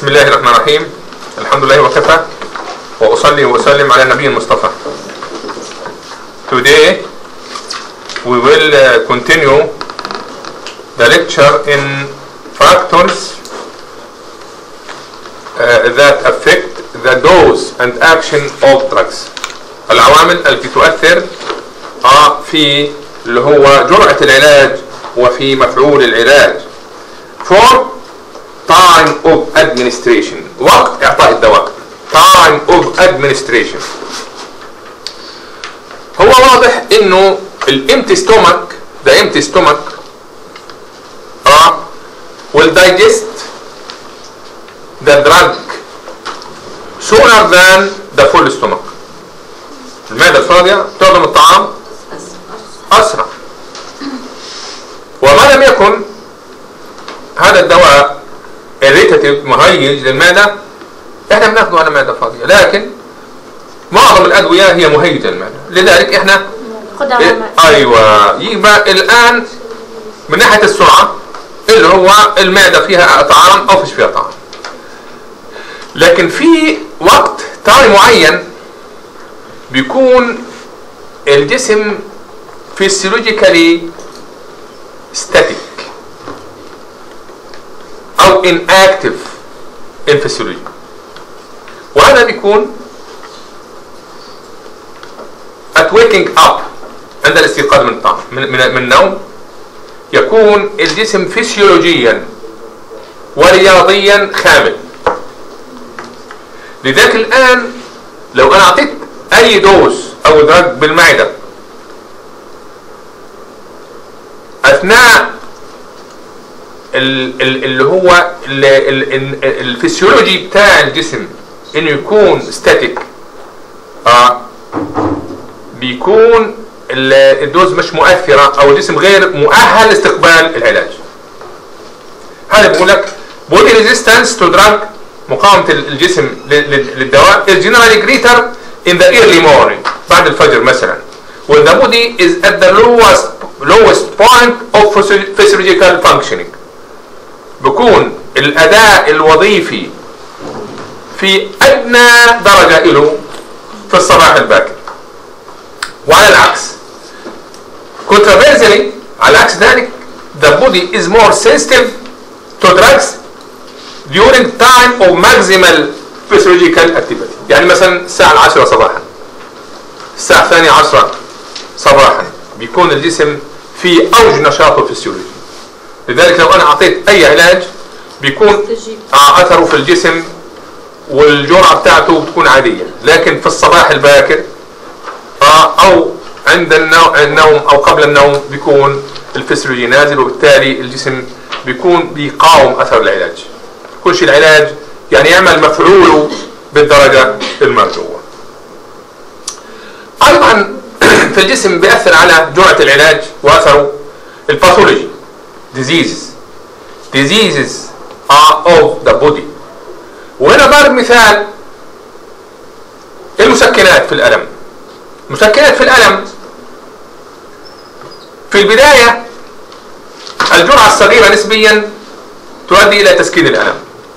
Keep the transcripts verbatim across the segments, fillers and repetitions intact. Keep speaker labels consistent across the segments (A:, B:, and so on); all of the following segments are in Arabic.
A: بسم الله الرحمن الرحيم. الحمد لله وكفى وأصلي وأسلم على النبي المصطفى. Today we will uh, continue the lecture in factors uh, that affect the dose and action of drugs. العوامل التي تؤثر uh, في اللي هو جرعة العلاج وفي مفعول العلاج. For time of administration، وقت إعطاء الدواء. time of administration. هو واضح إنه الempty stomach the empty stomach uh, will digest the drug sooner than the full stomach. المعدة الفاضية تهضم الطعام أسرع. وما لم يكن هذا الدواء irritative مهيج للمعدة احنا بناخده على معدة فاضية، لكن معظم الأدوية هي مهيجة للمعدة، لذلك احنا إيه ايوه يبقى الآن من ناحية السرعة اللي هو المعدة فيها طعام أو فيش فيها طعام، لكن في وقت تايم معين بيكون الجسم physiologically static أو inactive in physiology، وهذا بيكون at waking up عند الاستيقاظ من الطعام من, من, من النوم، يكون الجسم فسيولوجيا ورياضيا خامل. لذلك الآن لو أنا أعطيت أي دوز أو دراج بالمعدة أثناء اللي هو الفسيولوجي بتاع الجسم انه يكون ستاتيك، آه بيكون الدوز مش مؤثرة او الجسم غير مؤهل لاستقبال العلاج. هذا بقول لك body resistance to drug، مقاومة الجسم للدواء is generally greater in the early morning بعد الفجر مثلا، when the body is at the lowest lowest point of physiological functioning. بكون الأداء الوظيفي في أدنى درجة له في الصباح الباكر. وعلى العكس controversially على عكس ذلك the body is more sensitive to drugs during time of maximal physiological activity. يعني مثلا الساعة العاشرة صباحا، الساعة الثانية عشرة صباحا بيكون الجسم في أوج نشاطه الفسيولوجي. لذلك لو أنا أعطيت أي علاج بيكون أثره في الجسم والجرعة بتاعته بتكون عادية، لكن في الصباح الباكر أو عند النوم أو قبل النوم بيكون الفسيولوجي نازل، وبالتالي الجسم بيكون بيقاوم أثر العلاج. كل شيء العلاج يعني يعمل مفعوله بالدرجة المرجوة. أيضا في الجسم بيأثر على جرعة العلاج وأثره الباثولوجي diseases diseases are of the body. وهنا ضرب مثال المسكنات في الألم. مسكنات في الألم في البداية الجرعة الصغيرة نسبيا تؤدي إلى تسكين الألم،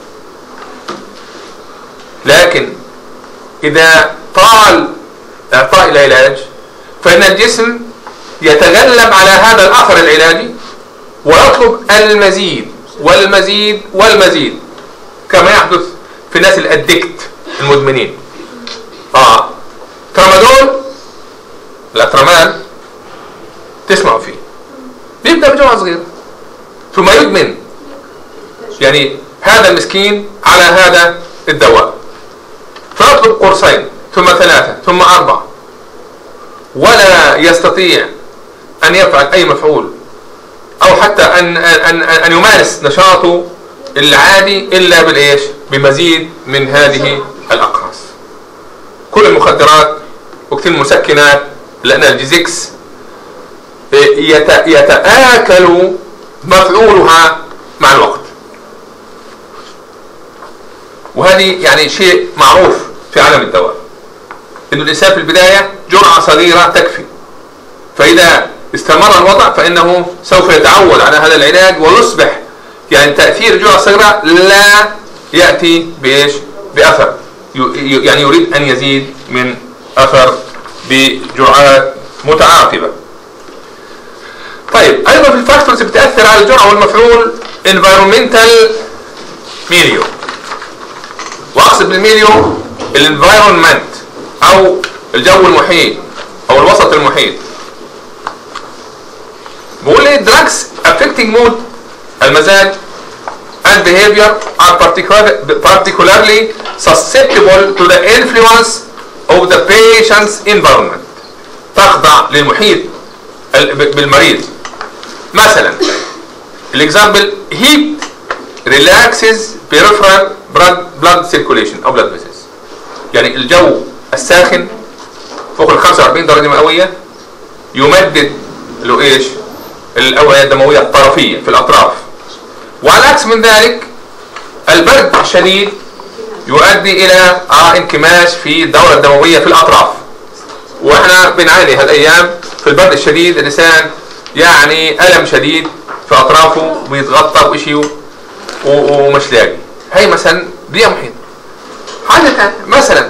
A: لكن إذا طال إعطاء العلاج فإن الجسم يتغلب على هذا الأثر العلاجي ويطلب المزيد والمزيد والمزيد، كما يحدث في الناس الادكت المدمنين. اه ترامادول الاترامال تسمعوا فيه بيبدأ بجرعة صغيرة ثم يدمن، يعني هذا المسكين على هذا الدواء فيطلب قرصين ثم ثلاثة ثم أربعة، ولا يستطيع أن يفعل أي مفعول أو حتى أن أن أن يمارس نشاطه العادي إلا بالإيش؟ بمزيد من هذه الأقراص. كل المخدرات وكثير المسكنات الأنالجيزكس يتآكل مفعولها مع الوقت، وهذه يعني شيء معروف في عالم الدواء إنه الإنسان في البداية جرعة صغيرة تكفي، فإذا استمر الوضع فإنه سوف يتعود على هذا العلاج ويصبح يعني تأثير الجرعة الصغيرة لا يأتي بإيش؟ بأثر، يعني يريد أن يزيد من أثر بجرعات متعاقبة. طيب أيضا في الفاكتورز بتأثر على الجرعة والمفعول environmental milieu، وأقصد بالميليو الانفايرمنت أو الجو المحيط أو الوسط المحيط. بقول لي drugs affecting mood المزاج and behavior are particularly susceptible to the influence of the patient's environment، تخضع للمحيط بالمريض. مثلا الاكزامبل heat relaxes peripheral blood blood circulation او blood vessels، يعني الجو الساخن فوق ال خمسة وأربعين درجة مئوية يمدد له ايش؟ الأوعية الدموية الطرفية في الأطراف. وعلى العكس من ذلك البرد الشديد يؤدي إلى آه انكماش في الدورة الدموية في الأطراف، وإحنا بنعاني هالأيام في البرد الشديد، الإنسان يعني ألم شديد في أطرافه بيتغطى بشيء ومش لاقي. هي مثلا بيئة محيطة. حاجة ثانية مثلا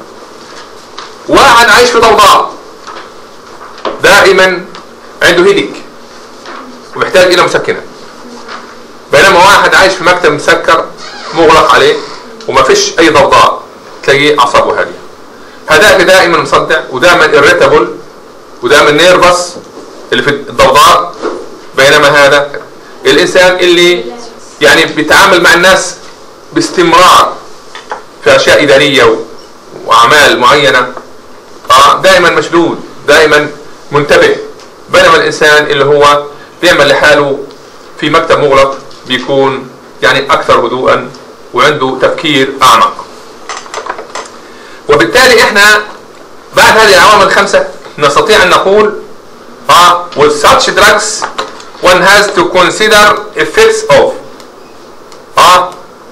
A: واحد عايش في ضوضاء دائما عنده هيديك وبيحتاج إلى مسكنة، بينما واحد عايش في مكتب مسكر مغلق عليه وما فيش أي ضوضاء تلاقيه أعصابه هادية. هذاك دائما مصدع ودائما irritable ودائما نيرفس اللي في الضوضاء، بينما هذا الإنسان اللي يعني بيتعامل مع الناس باستمرار في أشياء إدارية وأعمال معينة دائما مشدود دائما منتبه، بينما الإنسان اللي هو بيعمل لحاله في مكتب مغلق بيكون يعني أكثر هدوءا وعنده تفكير أعمق. وبالتالي إحنا بعد هذه العوامل الخمسة نستطيع أن نقول آه with such drugs one has to consider effects of آه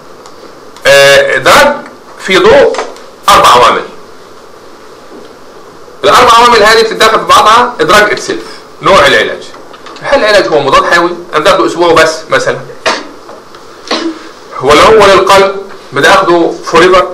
A: drug في ضوء أربع عوامل. الأربع عوامل هذه بتتداخل في بعضها. drug itself نوع العلاج، هل العلاج هو مضاد حيوي أنا باخده أسبوع بس مثلا، ولا هو للقلب بدي اخده فوريفر،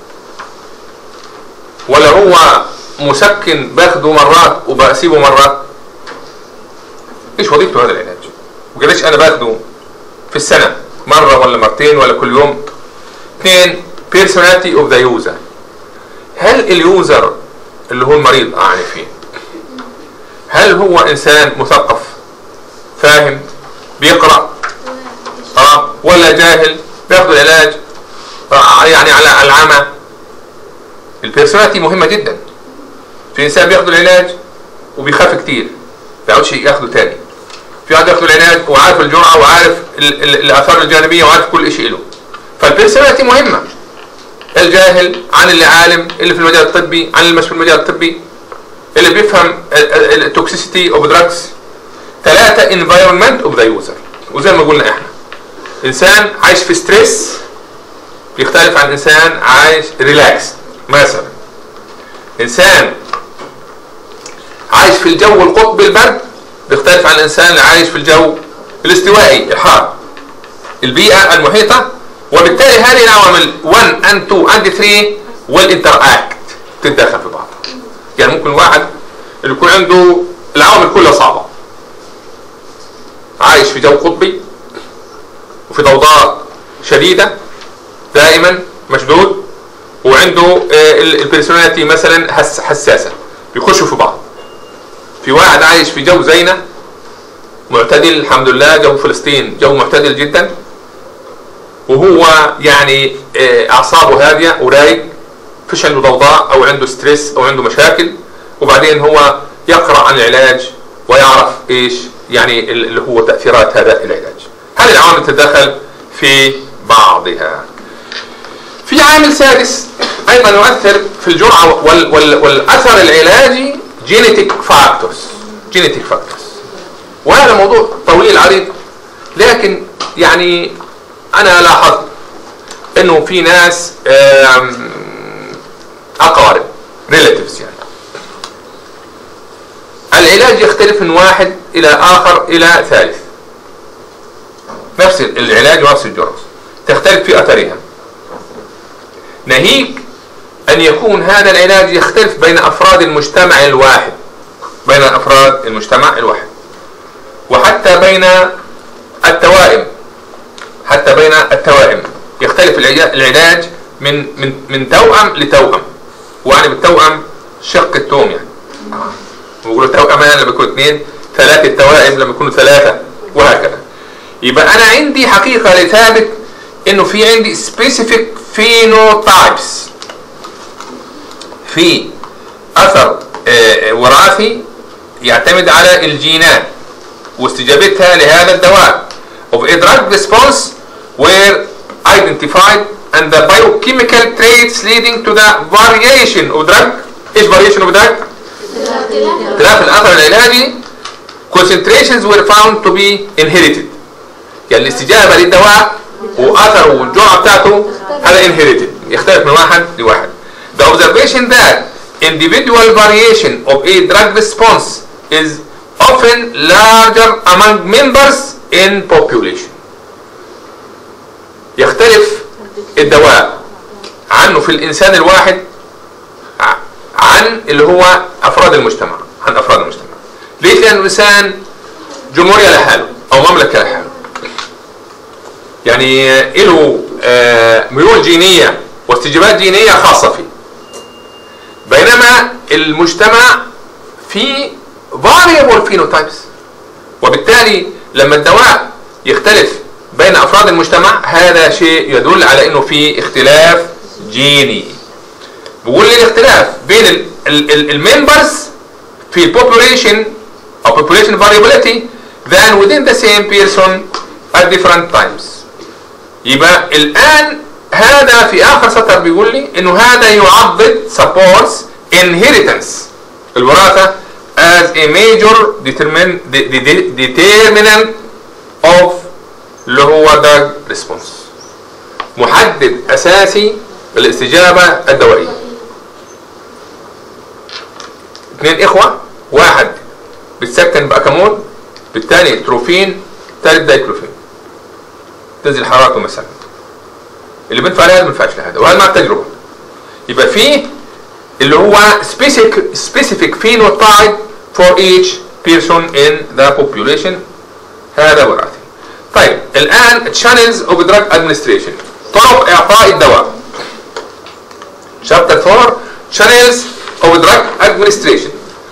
A: ولا هو مسكن باخده مرات وبسيبه مرات؟ ايش وظيفته هذا العلاج؟ وقديش انا باخده في السنه مره ولا مرتين ولا كل يوم؟ اثنين personality of the user، هل اليوزر اللي هو المريض اعني فيه هل هو انسان مثقف فاهم بيقرا اه ولا جاهل بياخذوا العلاج آه يعني على العمى؟ البيرسوناليتي مهمه جدا. في انسان بياخذوا العلاج وبيخاف كتير ما بيعودش ياخذه تاني، في واحد ياخذ العلاج وعارف الجرعه وعارف ال ال الاثار الجانبيه وعارف كل شيء له. فالبيرسوناليتي مهمه. الجاهل عن اللي عالم، اللي في المجال الطبي عن اللي مش في المجال الطبي، اللي بيفهم التوكسيسيتي اوف دراجز. ثلاثه انفايرمنت اوف ذا يوزر، وزي ما قلنا احنا انسان عايش في ستريس بيختلف عن انسان عايش ريلاكس. مثلا انسان عايش في الجو القطبي البرد بيختلف عن الانسان اللي عايش في الجو الاستوائي الحار. البيئه المحيطه، وبالتالي هذه العوامل واحد and اثنين and ثلاثة والانتراكت تتداخل في بعض. يعني ممكن واحد اللي يكون عنده العوامل كلها صعبه، عايش في جو قطبي وفي ضوضاء شديده دائما مشدود، وعنده البيرسوناليتي مثلا حساسه، بيخشوا في بعض. في واحد عايش في جو زينا معتدل الحمد لله، جو فلسطين جو معتدل جدا، وهو يعني اعصابه هاديه ورايق، فيش عنده ضوضاء او عنده ستريس او عنده مشاكل، وبعدين هو يقرا عن العلاج ويعرف ايش يعني اللي هو تاثيرات هذا العلاج. هذه العوامل تتدخل في بعضها. في عامل سادس ايضا يؤثر في الجرعه وال وال والاثر العلاجي، جينيتيك فاكتورز. جينيتيك فاكتورز، وهذا موضوع طويل عريض، لكن يعني انا لاحظت انه في ناس اقارب ريلاتيفز، يعني العلاج يختلف من واحد الى اخر الى ثالث. نفس العلاج ونفس الجرعه تختلف في اثرها. ناهيك أن يكون هذا العلاج يختلف بين أفراد المجتمع الواحد، بين أفراد المجتمع الواحد، وحتى بين التوائم، حتى بين التوائم يختلف العلاج من من من توأم لتوأم. وأنا بالتوأم شق التوم يعني. بيقولوا توأمان لما يكونوا اثنين، ثلاثة توائم لما يكونوا ثلاثة، وهكذا. يبقى أنا عندي حقيقة لثابت إنه في عندي specific phenotypes، في أثر وراثي يعتمد على الجينات واستجابتها لهذا الدواء of a drug response were identified and the biochemical traits leading to the variation of drug. ايش variation of drug؟ اختلاف الأثر العلاجي. concentrations were found to be inherited، يعني الاستجابة للدواء وأثره والجرعة بتاعته هذا inherited، يختلف من واحد لواحد. The observation that individual variation of a drug response is often larger among members in population. يختلف الدواء عنه في الإنسان الواحد عن اللي هو أفراد المجتمع، عن أفراد المجتمع. ليش؟ لأن الإنسان جمهورية لحاله أو مملكة لحاله، يعني له ميول جينية واستجابات جينية خاصة فيه، بينما المجتمع فيه variable phenotypes. وبالتالي لما الدواء يختلف بين أفراد المجتمع هذا شيء يدل على إنه في اختلاف جيني. بقول لي الاختلاف بين الممبرز في البوبوليشن أو population variability than within the same person at different times. يبقى الآن هذا في آخر سطر بيقول لي إنه هذا يعضد supports inheritance، الوراثة as a major determin determinant of اللي هو drug response، محدد أساسي للاستجابة الدوائية. اثنين إخوة، واحد بتسكن بأكامول، بالتالي تروفين، ثالث دايكلوفين، تنزل حرارته مثلا. اللي بينفع لهذا ما بينفعش لهذا، وهذا مع التجربة. يبقى فيه اللي هو specific specific phenotype for each person in the population، هذا وراثي. طيب الآن channels of drug administration، طرق إعطاء الدواء. chapter four channels of drug administration.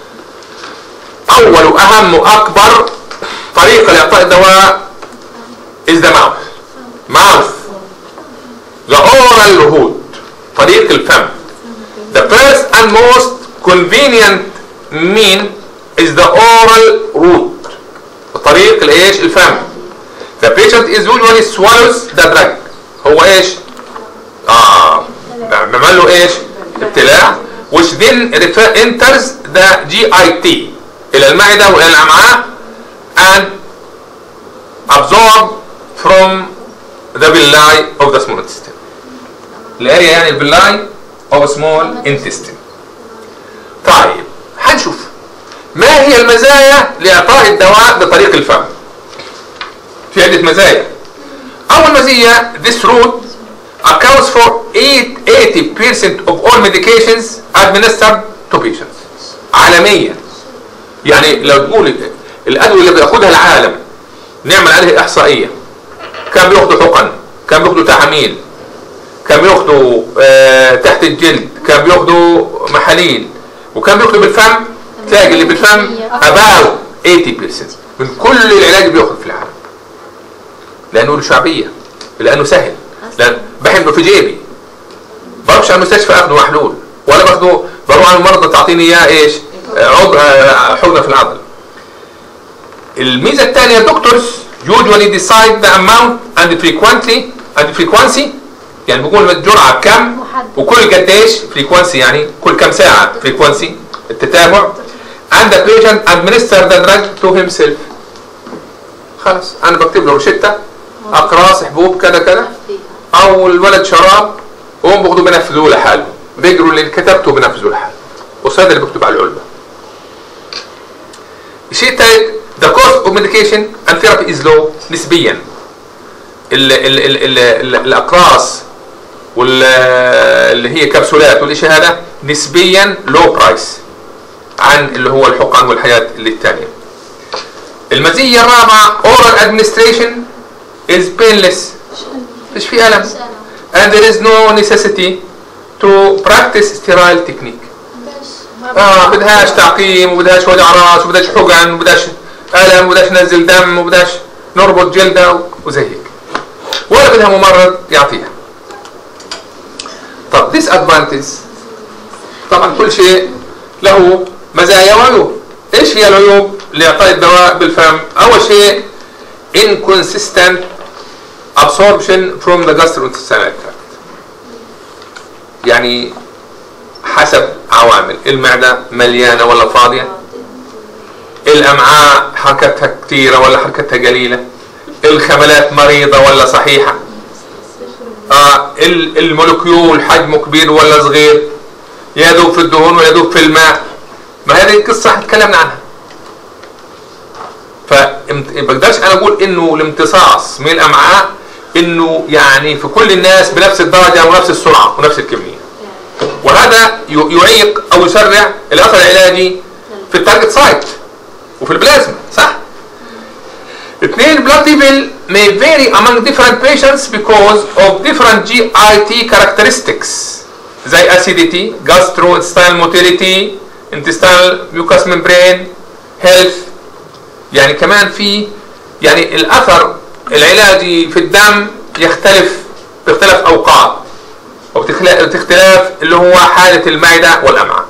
A: أول وأهم وأكبر طريقة لإعطاء الدواء is the mouth. mouth the oral route، طريق الفم. The first and most convenient mean is the oral route، طريق الايش؟ الفم. The patient is usually swallows the drug، هو ايش؟ اه بيعمل له ايش؟ ابتلاع، which then enters the جي آي تي الى المعدة والى الامعاء and absorb from the villi of the small intestine. الاريا يعني الفيلاي of small intestine. طيب هنشوف ما هي المزايا لإعطاء الدواء بطريق الفم. في عدة مزايا. أول مزية this route accounts for eighty percent of all medications administered to patients. عالميا يعني لو تقول الأدوية اللي بياخدها العالم نعمل عليها إحصائية، كان بياخدوا حقن، كان بياخدوا تحاميل، كان بياخدوا آه تحت الجلد، كان بياخدوا محاليل، وكان بياخدوا بالفم، تلاقي اللي بالفم about eighty percent من كل العلاج اللي بياخد في العالم. لأنه له شعبية، لأنه سهل، لأن بحمله في جيبي، بروحش على المستشفى اخده محلول، ولا باخده بروح على المرضى تعطيني اياه ايش؟ عض حقنة في العضل. الميزة الثانية doctors usually decide the amount and frequently and frequency، يعني بيقول الجرعة بكم وكل قديش frequency يعني كل كم ساعة frequency التتابع and the patient administer the drug to himself. خلاص أنا بكتب له روشتة أقراص حبوب كذا كذا، أو الولد شراب وهم بياخدوا بينفذوه لحاله، بيجروا اللي كتبته بينفذوه لحاله، وهذا اللي بكتب على العلبة. الشيء الثالث the cost of medication and therapy is low نسبيا. ال ال ال ال ال الأقراص واللي هي كبسولات والشيء هذا نسبيا لو برايس عن اللي هو الحقن والحاجات اللي الثانيه. المزيه الرابعه oral administration is painless، مش في الم، and there is no necessity to practice sterile technique. اه بدهاش تعقيم وبدهاش وجع راس وبدهاش حقن وبدهاش الم وبدهاش نزل دم وبدهاش نربط جلده وزي هيك، ولا بدها ممرض يعطيها. طب disadvantage، طبعا كل شيء له مزايا وعيوب. ايش هي العيوب لاعطاء الدواء بالفم؟ اول شيء inconsistent absorption from the gastrointestinal tract، يعني حسب عوامل، المعده مليانه ولا فاضيه، الامعاء حركتها كثيره ولا حركتها قليله، الخملات مريضه ولا صحيحه، آه المولكيول حجمه كبير ولا صغير، يذوب في الدهون ولا يذوب في الماء. ما هذه القصه تكلمنا عنها. فما بقدرش انا اقول انه الامتصاص من الامعاء انه يعني في كل الناس بنفس الدرجه ونفس السرعه ونفس الكميه، وهذا يعيق او يسرع الاثر العلاجي في التارجت سايت وفي البلازما، صح؟ اثنين blood level may vary among different patients because of different جي آي تي characteristics زي acidity, gastrointestinal motility, intestinal mucous membrane, health. يعني كمان في يعني الاثر العلاجي في الدم يختلف باختلاف اوقات او باختلاف اللي هو حاله المعده والامعاء.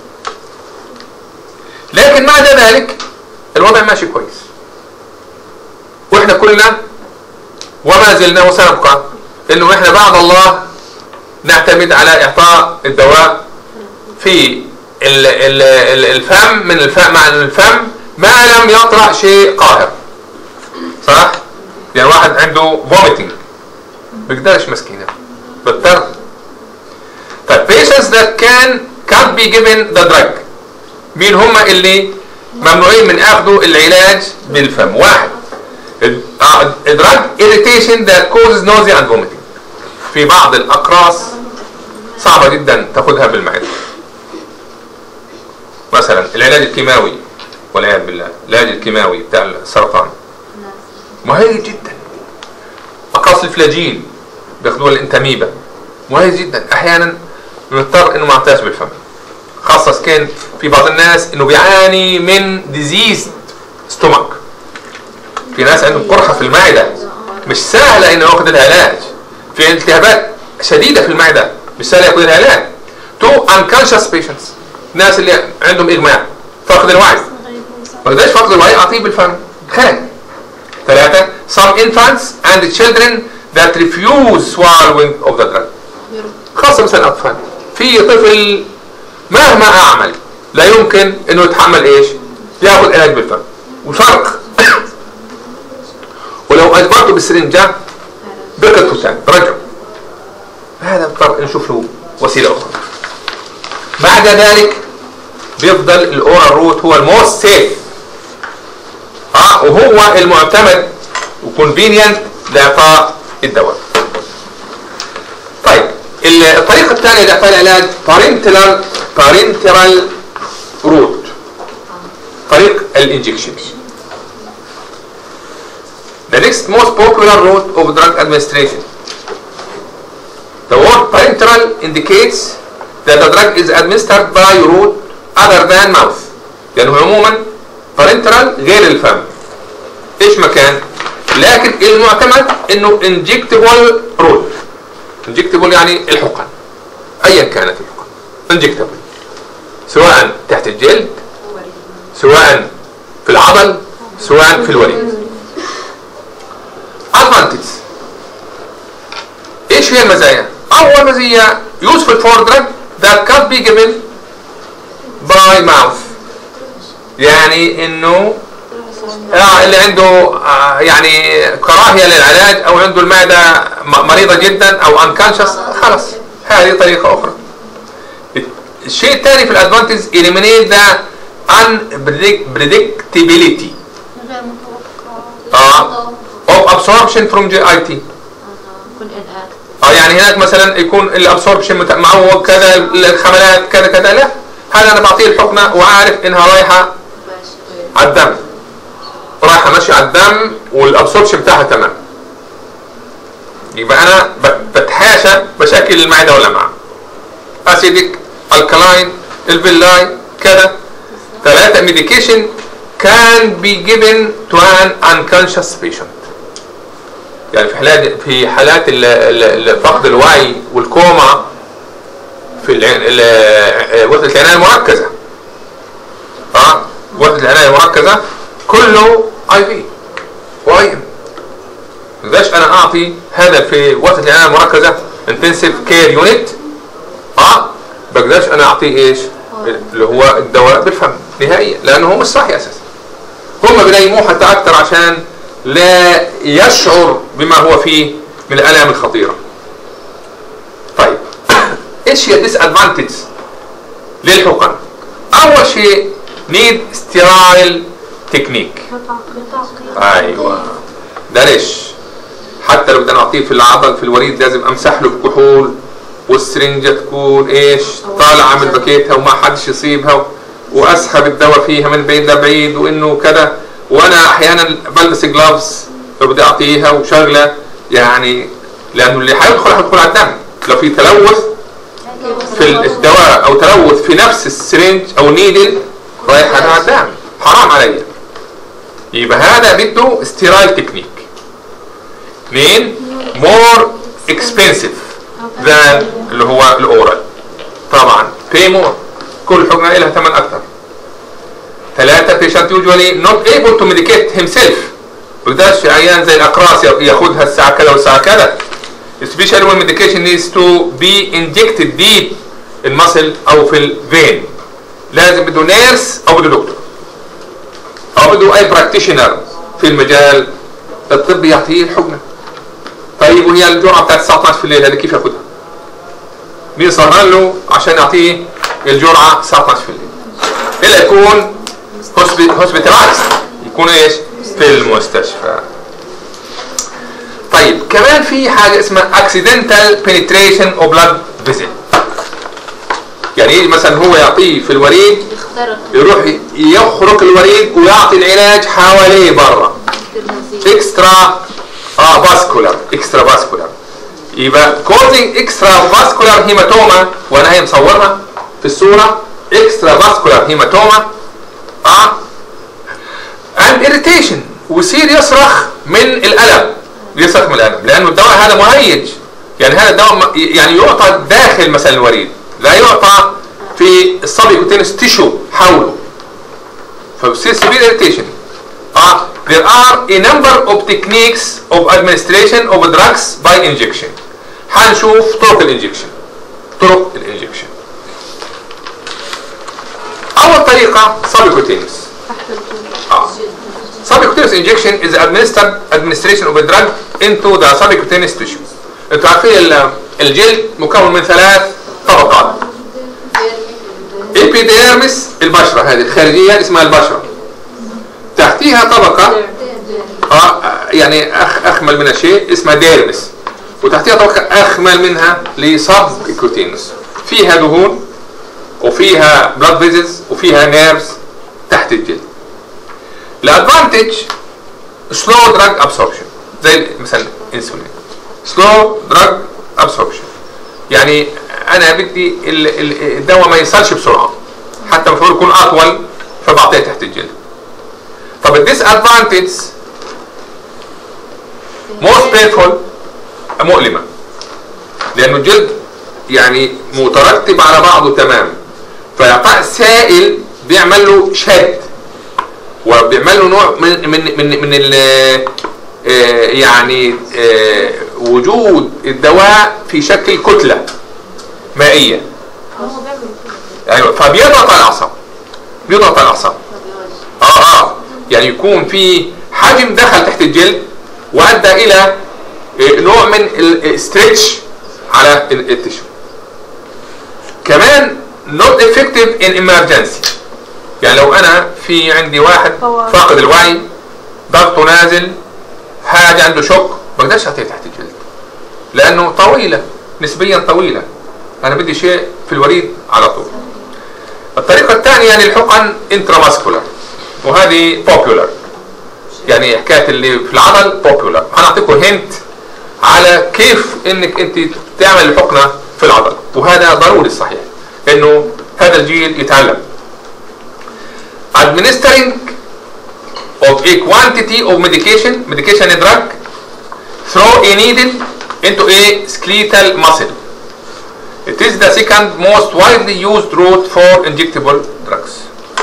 A: لكن مع ذلك الوضع ماشي كويس، واحنا كلنا وما زلنا وسنبقى انه احنا بعد الله نعتمد على اعطاء الدواء في الفم من الفم مع الفم ما لم يطرأ شيء قاهر، صح؟ يعني واحد عنده vomiting بيقدرش مسكينه بضطر. طيب patients that can can't be given the drug، مين هم اللي ممنوعين من اخذوا العلاج بالفم؟ واحد drug irritation that causes nausea and vomiting، في بعض الاقراص صعبه جدا تاخذها بالمعده، مثلا العلاج الكيماوي والعياذ بالله، العلاج الكيماوي بتاع السرطان مهيج جدا، اقراص الفلاجين بياخذوها الانتاميبا مهيج جدا، احيانا بنضطر انه ما اعطيهاش بالفم، خاصه كان في بعض الناس انه بيعاني من ديزيز ستومك، في ناس عندهم قرحه في المعده مش سهله انه ياخذ العلاج، في التهابات شديده في المعده مش سهله ياخذ العلاج. تو unconscious patients، الناس اللي عندهم اغماء فقد الوعي، ما قدرش فقد الوعي اعطيه بالفم خارج. ثلاثه some infants and children that refuse swallowing of the drug، خاصه مثلا الاطفال، في طفل مهما اعمل لا يمكن انه يتحمل ايش؟ ياخذ علاج بالفم، وفرق ولو اجبرته بالسرنجه بقت فتان رجع، هذا اضطر نشوف له وسيله اخرى. بعد ذلك بيفضل الاورال روت هو الموست سيف، اه وهو المعتمد وكونفينينت لاعطاء الدواء. طيب الطريقه الثانيه لاعطاء العلاج بارنترال بارنترال روت، طريق الانجكشن. The next most popular route of drug administration. The word parenteral indicates that the drug is administered by route other than mouth. يعني عموما parenteral غير الفم. ايش مكان؟ لكن المعتمد انه injectable route. injectable يعني الحقن. ايا كانت الحقن. injectable. سواء تحت الجلد، سواء في العضل، سواء في الوريد. advantage. ايش هي المزايا؟ اول مزيه useful for drug that can't be given by mouth، يعني انه آه اللي عنده آه يعني كراهيه للعلاج او عنده المعده مريضه جدا او unconscious خلاص هذه طريقه اخرى. الشيء الثاني في الادفانتج eliminate the unpredictability اه of absorption from جي آي تي. اه يعني هناك مثلا يكون الابسوربشن معوج كذا، الخملات كذا كذا، لا، هذا انا بعطيه الحقنه وعارف انها رايحه على الدم، رايحه ماشيه على الدم والابسوربشن بتاعها تمام. يبقى انا بتحاشى مشاكل المعده والامعاء. اسيدك، الكلاين، الفيلاي كذا. ثلاثه ميديكيشن can be given to an unconscious patient. يعني في حالات في حالات فقد الوعي والكوما في وحدة العناية المركزة. اه وحدة العناية المركزة كله اي في واي ام. ما اقدرش انا اعطي هذا في وحدة العناية المركزة انتنسيف كير يونت، اه ما بقدرش انا اعطيه ايش؟ اللي هو الدواء بالفم نهائيا، لانه هو مش صحي اساسا. هم بينيموه حتى اكثر عشان لا يشعر بما هو فيه من الالام الخطيره. طيب ايش هي الديس ادفانتج للحقن؟ اول شيء نيد ستيرايل تكنيك. ايوه ده ليش؟ حتى لو بدنا نعطيه في العضل في الوريد لازم امسح له بكحول، والسرنجه تكون ايش؟ طالعه من باكيتها وما حدش يصيبها، واسحب الدواء فيها من بعيد لبعيد، وانه كذا. وانا احيانا بلبس جلافز لو بدي اعطيها وشغله، يعني لانه اللي حيدخل حيدخل على الدم. لو في تلوث في الدواء او تلوث في نفس السرنج او نيدل رايح على الدم، حرام علي. يبقى هذا بده ستيرايل تكنيك. اثنين مور اكسبنسيف ذان اللي هو الاورال، طبعا باي مور، كل حقنه لها ثمن اكثر. ثلاثة patient usually not able to medicate himself. ما بيقدرش عيان زي الأقراص ياخدها الساعة كذا والساعة كذا. especially when medication needs to be injected deep in muscle أو في الفين. لازم بده نيرس أو بده دكتور أو بده أي براكتيشنر في المجال الطبي يعطيه الحقنة. طيب وهي الجرعة بتاعت الساعة اثنعش في الليل هذا كيف ياخدها؟ مين سهران له عشان يعطيه الجرعة الساعة اثنعش في الليل؟ إلا يكون هوسبيتالايز، يكون ايش؟ في المستشفى. طيب كمان في حاجه اسمها اكسيدنتال بينتريشن او بلاد فيزل. يعني ايه؟ مثلا هو يعطيه في الوريد، يروح يخرق الوريد ويعطي العلاج حواليه برا، اكسترا اه فاسكولار، اكسترا فاسكولار. يبقى كوزنج اكسترا فاسكولار هيماتوما، وانا هي مصورها في الصوره، اكسترا فاسكولار هيماتوما اه and irritation، ويصير يصرخ من الالم، يصرخ من الالم لانه الدواء هذا مهيج. يعني هذا الدواء يعني يعطى داخل مثلا الوريد، لا يعطى في السبكوتينس تيشو حوله، فبصير severe irritation. اه there are a number of techniques of administration of drugs by injection. حنشوف طرق الانجكشن. طرق الانجكشن أول طريقة subcutaneous. آه. subcutaneous injection is administered administration of a drug into the subcutaneous tissue. أنتوا عارفين الجلد مكون من ثلاث طبقات. epidermis البشرة هذه الخارجية اسمها البشرة. تحتيها طبقة آه يعني أخ أخمل من الشيء اسمها ديرمس. وتحتيها طبقة أخمل منها لسبكوتينوس. فيها دهون وفيها بلاد فيزلز وفيها نيرفز تحت الجلد. الادفانتج سلو دراج ابسوربشن، زي مثلا انسولين سلو دراج ابسوربشن، يعني انا بدي الدواء ما يصلش بسرعه، حتى المفروض يكون اطول فبعطيه تحت الجلد. طب الديس ادفانتج موست بينفول، مؤلمه، لانه الجلد يعني مترتب على بعضه تمام، فيعطى سائل بيعمل له شد وبيعمل له نوع من من من من ال يعني وجود الدواء في شكل كتله مائيه. ايوه فبيضغط على الاعصاب، بيضغط على الاعصاب اه اه يعني يكون في حجم دخل تحت الجلد وادى الى نوع من الاسترتش على التشو. كمان not effective in emergency، يعني لو انا في عندي واحد فاقد الوعي ضغطه نازل حاجه عنده شوك ما اقدرش اعطيه تحت الجلد، لانه طويله، نسبيا طويله، انا بدي شيء في الوريد على طول. الطريقه الثانيه للحقن انتراماسكولار، وهذه بوبولار، يعني حكايه اللي في العضل بوبولار. هنعطيكم هنت على كيف انك انت تعمل الحقنه في العضل، وهذا ضروري صحيح انه هذا الجيل يتعلم. administering of a quantity of medication medication drug through a needle into a skeletal muscle. It is the second most widely used route for injectable drugs.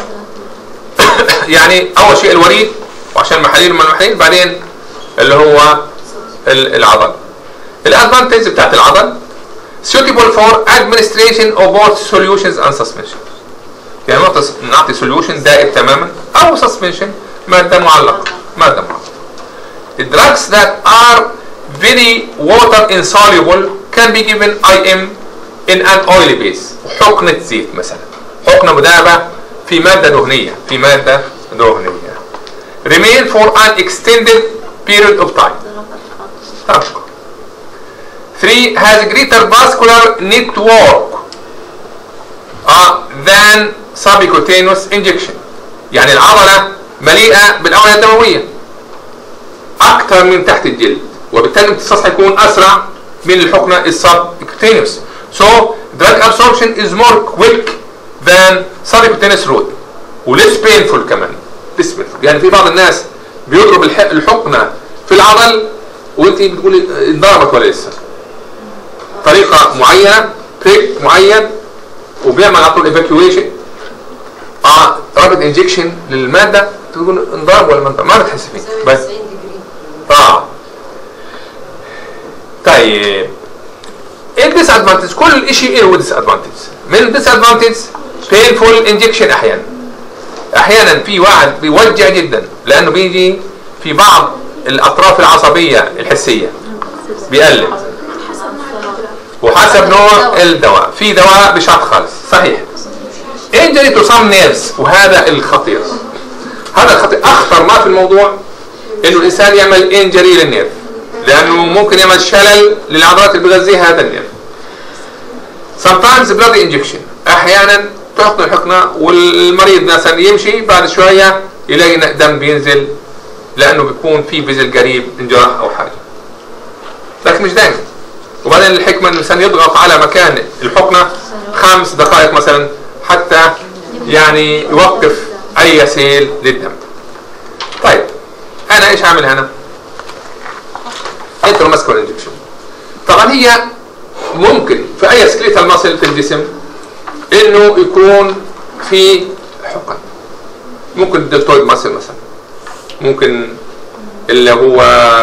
A: يعني اول شيء الوريد، وعشان محاليل من المحاليل، بعدين اللي هو العضل. الادفانتج بتاعت العضل suitable for administration of both solutions and suspension. يعني نعطي solution دائب تماما او suspension ماده معلقه، ماده معلقه. The drugs that are very water insoluble can be given I M in an oily base. حقنه زيت مثلا، حقنه مداعبه في ماده دهنيه، في ماده دهنيه. Remain for an extended period of time. تبقى. Three has greater vascular network uh, than subcutaneous injection. يعني العضلة مليئة بالأوعية الدموية أكثر من تحت الجلد، وبالتالي الامتصاص هيكون أسرع من الحقنة السبكوتينيوس. So drug absorption is more quick than subcutaneous route وليس painful كمان. less painful. يعني في بعض الناس بيضرب الحقنة في العضل وانت بتقولي انضربت ولا لسه. طريقة معينة، بريك معين، وبيعمل على طول ايفاكيويشن، اه رابط انجكشن للمادة، تقول انضرب ولا ما انضرب، ما بتحس فيه بس. اه طيب ايه الديس ادفانتج؟ كل شيء له ديس ادفانتج. من الديس ادفانتج painful انجكشن، احيانا احيانا في واحد بيوجع جدا لانه بيجي في بعض الاطراف العصبية الحسية بيقلب، وحسب نوع الدواء. في دواء بشرط خالص صحيح. injury to some nerves، وهذا الخطير، هذا الخطير. اخطر ما في الموضوع انه الانسان يعمل انجري للنيرف، لانه ممكن يعمل شلل للعضلات اللي بتغذيها هذا النيرف. sometimes blood injection، احيانا تحقن الحقنه والمريض مثلا يمشي بعد شويه يلاقي دم بينزل لانه بيكون في فيزل قريب انجرح او حاجه، لكن مش دائما. وبعدين الحكمه ان الانسان يضغط على مكان الحقنه خمس دقائق مثلا حتى يعني يوقف اي سيل للدم. طيب انا ايش اعمل هنا؟ انتراماسكولار انجكشن. طبعا هي ممكن في اي سكليتال ماسل في الجسم انه يكون في حقن، ممكن الدلتويد ماسل مثلا، ممكن اللي هو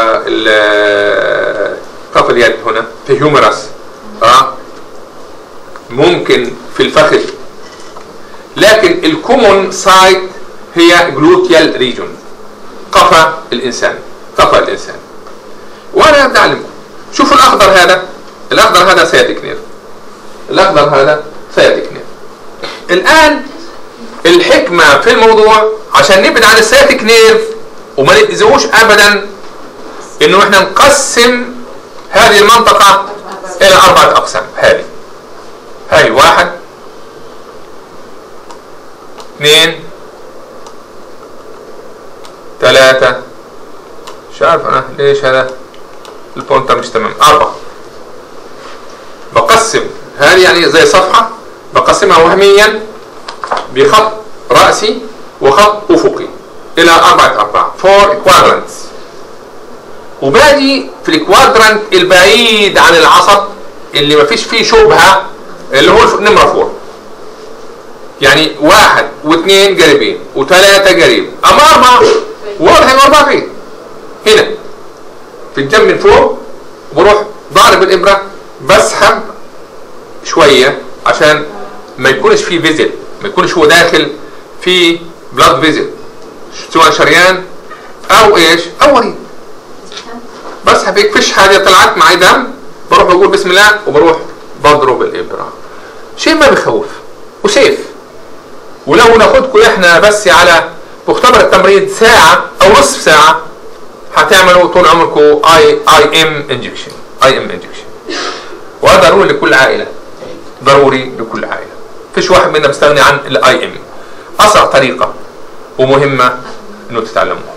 A: كف اليد هنا في هيومرس، اه ممكن في الفخذ، لكن الكومون سايت هي جلوتيال ريجون، قفا الانسان، قفا الانسان. وانا ابدا اعلمكم. شوفوا الاخضر هذا، الاخضر هذا سياتيك نيرف، الاخضر هذا سياتيك نيرف. الان الحكمه في الموضوع عشان نبعد عن السياتيك نيرف وما نأذيهوش ابدا انه احنا نقسم هذه المنطقه الى اربعه اقسام. هذه هذه واحد اثنين ثلاثة، مش عارف انا ليش هذا البونتر مش تمام، أربعة. بقسم هذه يعني زي صفحة، بقسمها وهميا بخط رأسي وخط أفقي إلى أربعة أرباع، فور كوادرانتس. وباجي في الكوادرانت البعيد عن العصب اللي ما فيش فيه شبهة اللي هو نمرة فور. يعني واحد واثنين قريبين وثلاثة قريب، أما أربعة واضح إنه أربعة فين؟ هنا في الجنب من فوق، وبروح ضارب الإبرة بسحب شوية عشان ما يكونش فيه فيزل، ما يكونش هو داخل في بلاد فيزل سواء شريان أو إيش أو وريد. بسحب هيك، فيش حاجة طلعت معي دم، بروح بقول بسم الله وبروح بضرب الإبرة. شيء ما بيخوف وسيف. ولو ناخدكم احنا بس على مختبر التمريض ساعة او نصف ساعة هتعملوا طول عمركم اي اي ام انجكشن، اي ام انجكشن، وهذا ضروري لكل عائله، ضروري لكل عائله، فيش واحد منا بيستغني عن الاي ام. اسرع طريقه ومهمه انه تتعلموها.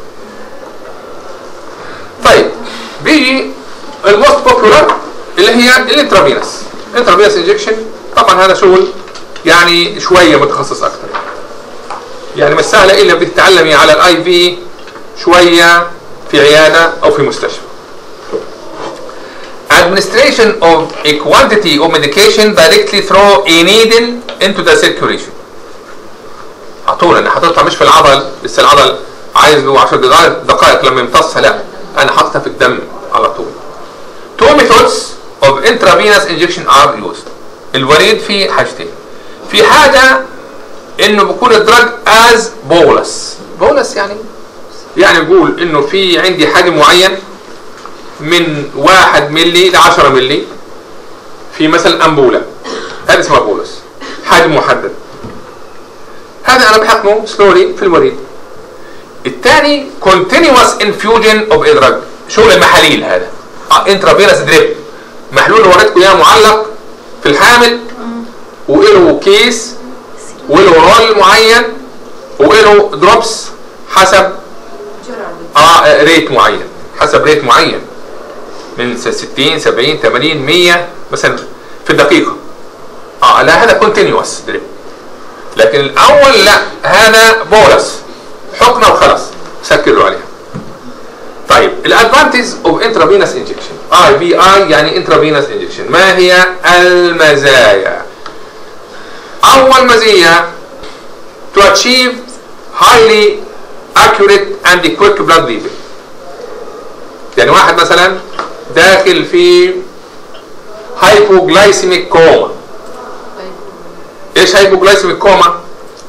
A: طيب بيجي الموست بوبولار اللي هي الانترافينس. انترافينس انجكشن طبعا هذا شغل يعني شويه متخصص اكثر، يعني مش سهله الا بدك تتعلمي على الاي في شويه في عياده او في مستشفى. Administration of a quantity of medication directly through a needle into the circulation. على طول انا حاططها مش في العضل، لسه العضل عايز له عشر دقائق لما يمتصها، لا انا حاططها في الدم على طول. Two methods of intravenous injection are used. الوريد في حاجتين. في حاجه انه بيكون الدراج از بولس. بولس يعني يعني بقول انه في عندي حجم معين من واحد ملي ل عشرة ملي في مثلا انبوله، هذا اسمه بولس، حجم محدد. هذا انا بحقنه سلولي في الوريد. الثاني continuous infusion of a drug، شغل المحاليل هذا انترافينوس دريب، محلول اللي وريتكم اياه معلق في الحامل وله كيس وله رول معين وله دروبس حسب اه ريت معين، حسب ريت معين من ستين سبعين ثمانين مية مثلا في الدقيقه. اه لا هذا كونتينيوس دريب، لكن الاول لا هذا بولس حقنه وخلاص سكروا عليها. طيب الادفانتج اوف انترافينوس انجكشن، اي في اي يعني انترافينوس انجكشن. ما هي المزايا؟ اول مزيه to achieve highly accurate and quick blood level. يعني واحد مثلا داخل في هايبوغلايسيميك كوما. ايش هايبوغلايسيميك كوما؟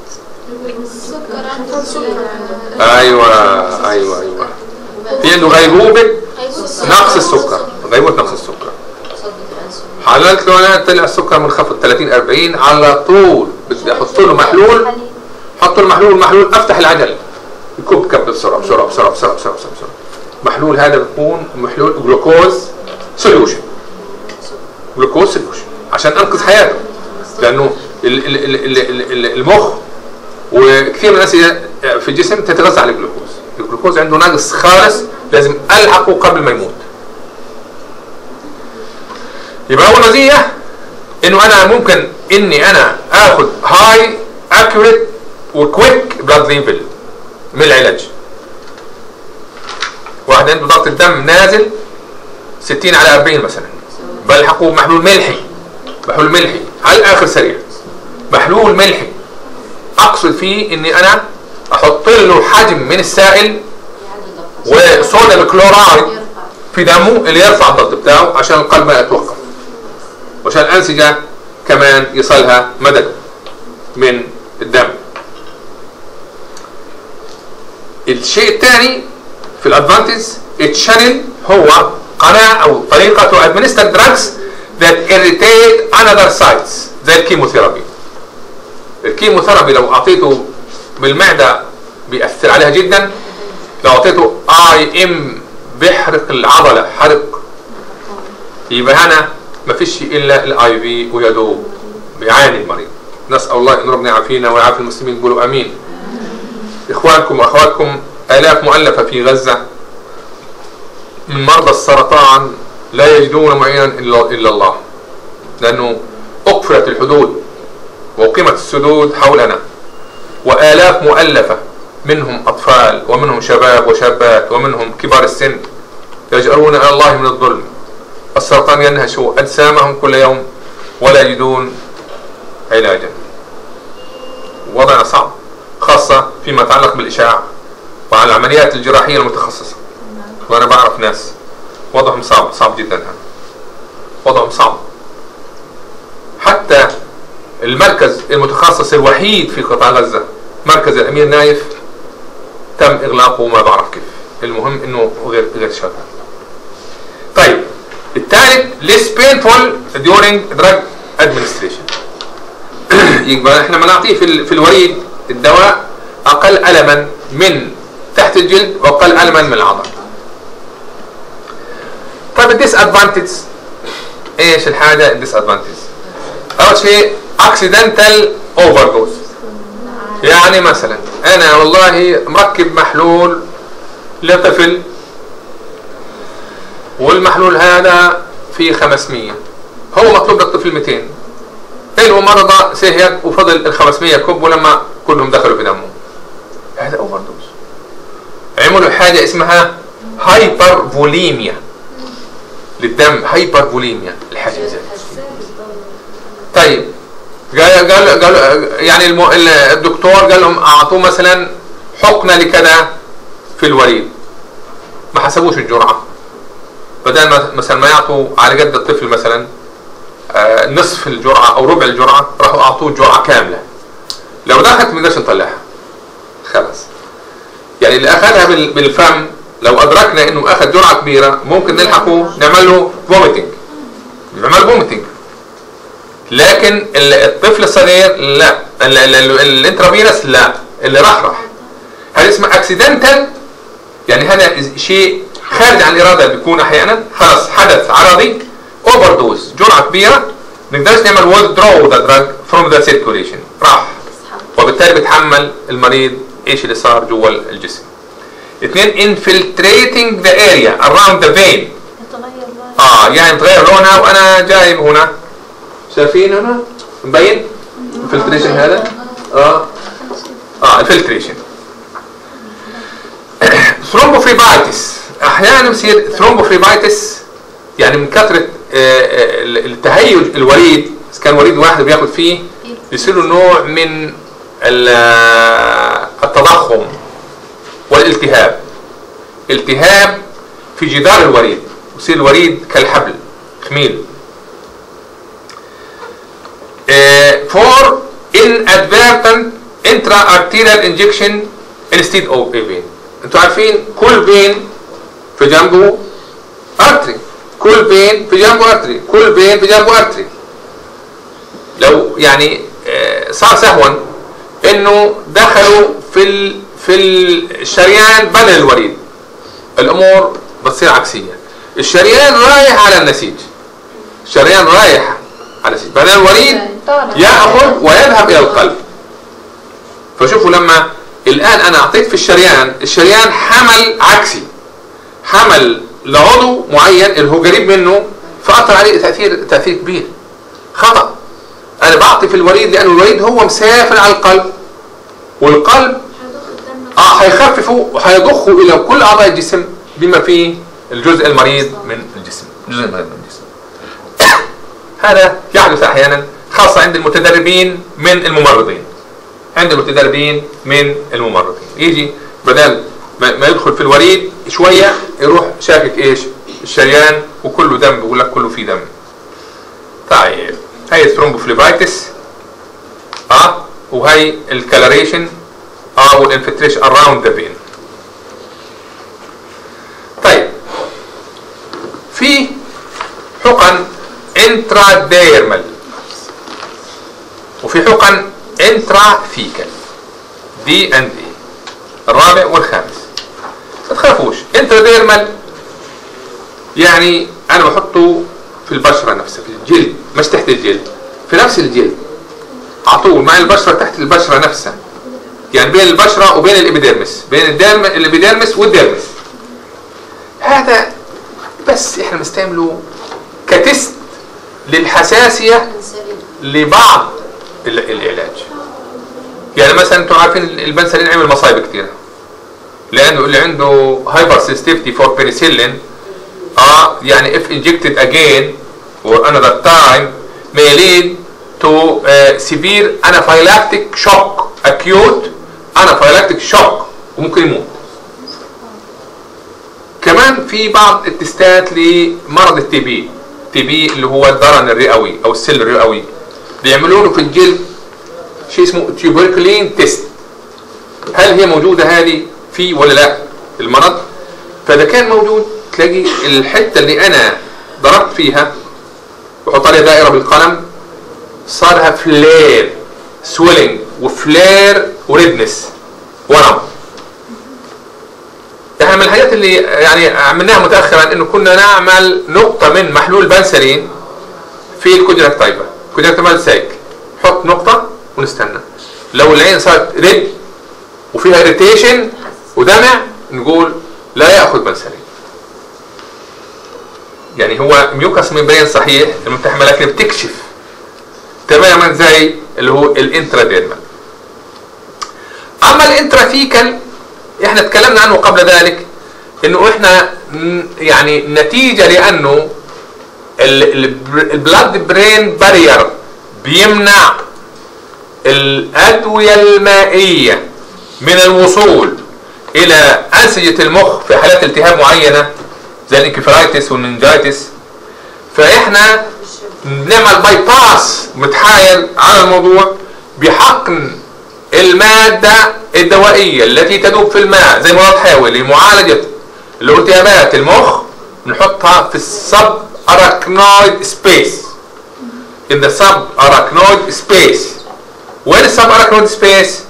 A: ايوه ايوه ايوه في عنده غيبوبه نقص السكر، غيبوبه نقص السكر. حللت له انا طلع السكر منخفض ثلاثين أربعين، على طول بدي احط له محلول، حط له محلول محلول افتح العجل يكب كب بسرعه بسرعه بسرعه بسرعه بسرعه بسرعه. محلول هذا بيكون محلول جلوكوز سوليوشن، جلوكوز سوليوشن عشان انقذ حياته، لانه المخ وكثير من الناس في الجسم تتغذى على الجلوكوز. الجلوكوز عنده نقص خالص لازم الحقه قبل ما يموت. يبقى اول مزيه انه انا ممكن اني انا اخذ هاي اكيوريت وكويك بلاد ليفل من العلاج. واحد عنده ضغط الدم نازل ستين على أربعين مثلا، بلحقه بمحلول ملحي، محلول ملحي على الاخر سريع، محلول ملحي اقصد فيه اني انا احط له حجم من السائل وصودا الكلورايد في دمه اللي يرفع الضغط بتاعه عشان القلب ما يتوقف، وعشان الانسجه كمان يصلها مدد من الدم. الشيء الثاني في الادفانتج الشانل هو قناه او طريقه to administer drugs that irritate another sites زي الكيموثيرابي. الكيموثيرابي لو اعطيته بالمعده بيأثر عليها جدا، لو اعطيته اي ام بيحرق العضله حرق. يبقى هنا ما فيش الا الاي في ويدوب بيعاني المريض. نسال الله ان ربنا يعافينا ويعافي المسلمين، قولوا امين. اخوانكم واخواتكم الاف مؤلفه في غزه من مرضى السرطان لا يجدون معينا الا الا الله، لانه اقفلت الحدود وقيمت السدود حولنا، والاف مؤلفه منهم اطفال ومنهم شباب وشابات ومنهم كبار السن يجأرون على الله من الظلم. السرطان ينهش اجسامهم كل يوم ولا يجدون علاجا. وضعنا صعب خاصه فيما يتعلق بالاشعاع وعلى العمليات الجراحيه المتخصصه، وانا بعرف ناس وضعهم صعب صعب جدا، هذا وضعهم صعب. حتى المركز المتخصص الوحيد في قطاع غزه مركز الامير نايف تم اغلاقه وما بعرف كيف، المهم انه غير غير شغال. طيب الثالث less painful during drug administration. يبقى احنا بنعطيه في في الوريد الدواء اقل الما من تحت الجلد واقل الما من العضل. طيب الديس ادفانتج ايش الحاجه الديس ادفانتج؟ اول شيء اكسيدنتال اوفر دوز. يعني مثلا انا والله مركب محلول لطفل، والمحلول هذا فيه خمسمية، هو مطلوب للطفل مئتين، له مرضى سهيت وفضل ال خمسمية كوب ولما كلهم دخلوا في دمه، هذا اوفر دوز. عملوا حاجه اسمها هايبر فوليميا للدم، هايبر فوليميا الحاجه زي. طيب قال قال قال يعني الدكتور قال لهم اعطوه مثلا حقنه لكذا في الوريد، ما حسبوش الجرعه، بدل ما مثلا ما يعطوا على قد الطفل مثلا آه نصف الجرعه او ربع الجرعه، راحوا اعطوه جرعه كامله. لو دخلت ما نقدرش نطلعها خلاص. يعني اللي اخذها بالفم لو ادركنا انه اخذ جرعه كبيره ممكن نلحقه نعمل له فوميتنج، نعمل فوميتنج. لكن الطفل الصغير لا، الانترافينوس لا، اللي راح راح. هذا اسمه اكسيدنتال، يعني هذا شيء خارج عن الاراده بيكون احيانا، خلاص حدث عرضي اوفر دوز جرعه كبيره، ما نقدرش نعمل withdraw the drug from the circulation، راح، وبالتالي بتحمل المريض ايش اللي صار جوا الجسم. اثنين infiltrating the area around the vein، اه يعني تغير لونها. وانا جايب هنا شايفين هنا مبين الفلتريشن هذا، اه اه الفلتريشن. ثرومبوفليبايتس، احيانا بيصير ثرومبوفليبايتس يعني من كثره التهيج الوريد، اذا كان وريد واحد بياخذ فيه بيصير له نوع من التضخم والالتهاب، التهاب في جدار الوريد، يصير الوريد كالحبل خميل. for inadvertent intra-arterial injection instead of a vein. انتوا عارفين كل فين في جنبه ارتري، كل فين في جنبه ارتري، كل فين في جنبه ارتري. لو يعني صار سهوا انه دخلوا في ال في الشريان بدل الوريد، الامور بتصير عكسيه. الشريان رايح على النسيج، الشريان رايح على النسيج، بدل الوريد ياخذ ويذهب الى القلب. فشوفوا لما الان انا اعطيت في الشريان، الشريان حمل عكسي، حمل لعضو معين اللي هو قريب منه، فاثر عليه تاثير تاثير كبير، خطا. انا بعطي في الوريد لانه الوريد هو مسافر على القلب، والقلب اه هيخففه وهيضخه الى كل اعضاء الجسم بما فيه الجزء المريض من الجسم، الجزء المريض من الجسم. هذا يحدث احيانا، خاصه عند المتدربين من الممرضين، عند المتدربين من الممرضين يجي بدل ما يدخل في الوريد شويه يروح شاكك ايش الشريان وكله دم، بيقول لك كله فيه دم. طيب هاي الثرومبوفليبايتس اه وهي الكالريشن اه والانفلتريشن اراوند ذا فين. طيب في حقن انتراديرمال وفي حقن انتراثيكال، دي اند اي الرابع والخامس. ما تخافوش، انتراديرمال يعني انا بحطه في البشره نفسها، في الجلد، مش تحت الجلد، في نفس الجلد على طول مع البشره، تحت البشره نفسها، يعني بين البشره وبين الابيديرمس، بين الديرم الابيديرمس والديرمس. هذا بس احنا بنستعمله كتست للحساسيه لبعض العلاج. يعني مثلا انتم عارفين البنسلين عمل مصايب كثير، لانه اللي عنده هايبر سنسيتيفيتي فور بنسلين اه يعني if injected again or another time may lead to uh, severe anaphylactic shock, acute anaphylactic shock، وممكن يموت. كمان في بعض التستات لمرض التي بي، تي بي اللي هو الضرن الرئوي او السل الرئوي، بيعملوا له في الجلد شيء اسمه تيوبركلين تيست، هل هي موجوده هذه فيه ولا لا المرض. فاذا كان موجود تلاقي الحته اللي انا ضربت فيها بحط عليها دائره بالقلم صار لها فلير سويلنج وفلير وريدنس ورم. احنا من الحاجات اللي يعني عملناها متاخرا انه كنا نعمل نقطه من محلول بنسلين في الكونجكتيفا، الكونجكتيفا سايك، حط نقطه ونستنى. لو العين صارت ريد وفيها اريتيشن ودمع نقول لا ياخذ بنسلين. يعني هو ميوكاس ممبرين صحيح الملتحمه لكن بتكشف تماما زي اللي هو الانتراديرمال. اما الانترافيكال احنا اتكلمنا عنه قبل ذلك، انه احنا يعني نتيجه لانه البلاد برين بارير بيمنع الادويه المائيه من الوصول الى انسجه المخ في حالات التهاب معينه زي الانكفالايتس والمنجايتس، فاحنا بنعمل باي باس متحايل على الموضوع بحقن الماده الدوائيه التي تذوب في الماء زي مضاد حيوي لمعالجه الالتهابات المخ، نحطها في السب اراكنويد سبيس. in the sub arachnoid space. وين السب اراكنويد سبيس؟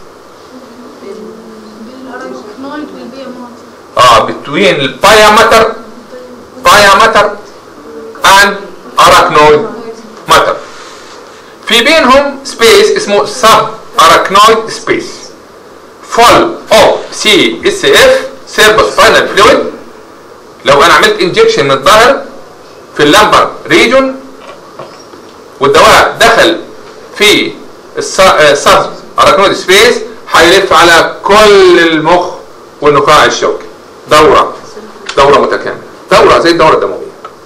A: اه between البايامتر بايامتر and arachnoid matter. في بينهم سبيس اسمه sub arachnoid space full of سي اس اف cerebrospinal fluid. لو انا عملت انجكشن من الظهر في اللمبر ريجون والدواء دخل في السب اراكنويد سبيس هيلف على كل المخ والنخاع الشوكي دوره دوره متكامله، دوره زي الدوره الدمويه.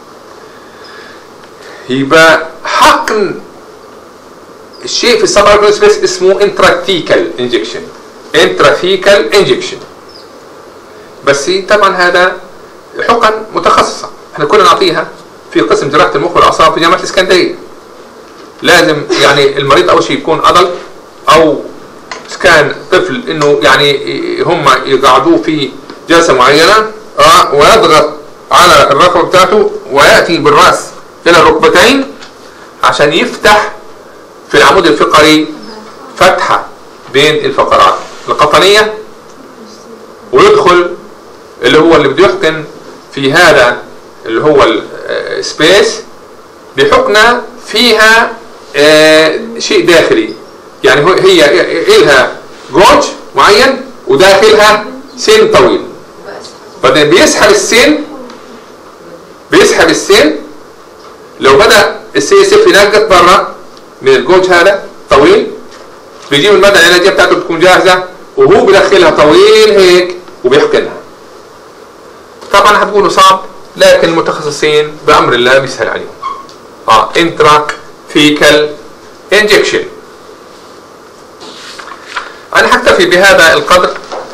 A: يبقى حقن الشيء في السب اراكنويد سبيس اسمه انتراثيكال انجكشن، انتراثيكال انجكشن. بس طبعا هذا حقن متخصصه احنا كنا نعطيها في قسم جراحه المخ والاعصاب في جامعه الاسكندريه. لازم يعني المريض اول شيء يكون ادلت او كان طفل، انه يعني هم يقعدوه في جلسه معينه اه ويضغط على الركبه بتاعته وياتي بالراس الى الركبتين عشان يفتح في العمود الفقري فتحه بين الفقرات القطنيه، ويدخل اللي هو اللي بده يحقن في هذا اللي هو السبيس بحقنه فيها آه شيء داخلي. يعني هي إلها جوج معين وداخلها سن طويل، بعدين بيسحب السن بيسحب السن لو بدأ السي اس اف ينقط برا من الجوج هذا طويل، بيجيب المادة العلاجية بتاعته بتكون جاهزة وهو بيدخلها طويل هيك وبيحقنها. طبعا هتقولوا صعب، لكن المتخصصين بأمر الله بيسهل عليهم. اه انترا فيكال انجكشن. انا هكتفي بهذا القدر.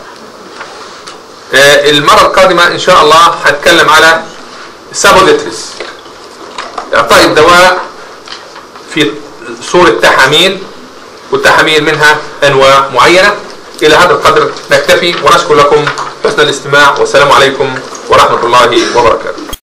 A: آه المرة القادمة ان شاء الله هتكلم على سابوديتريس، اعطاء الدواء في صورة تحاميل، والتحاميل منها انواع معينة. الى هذا القدر نكتفي ونشكر لكم حسن الاستماع، والسلام عليكم ورحمة الله وبركاته.